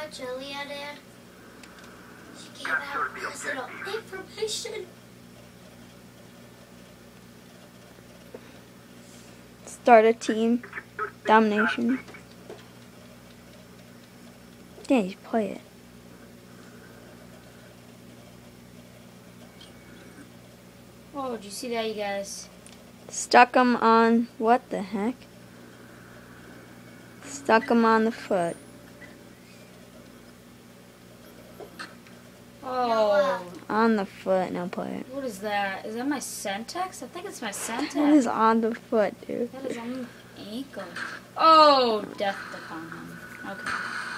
Julia did? She gave out personal information. Start a team. Domination. Yeah, you play it. Oh, did you see that, you guys? Stuck him on, what the heck? Stuck him on the foot. Oh. On the foot, now play it. What is that? Is that my Sentex? I think it's my Sentex. That is on the foot, dude. That is on the ankle. Oh, death upon him. Okay.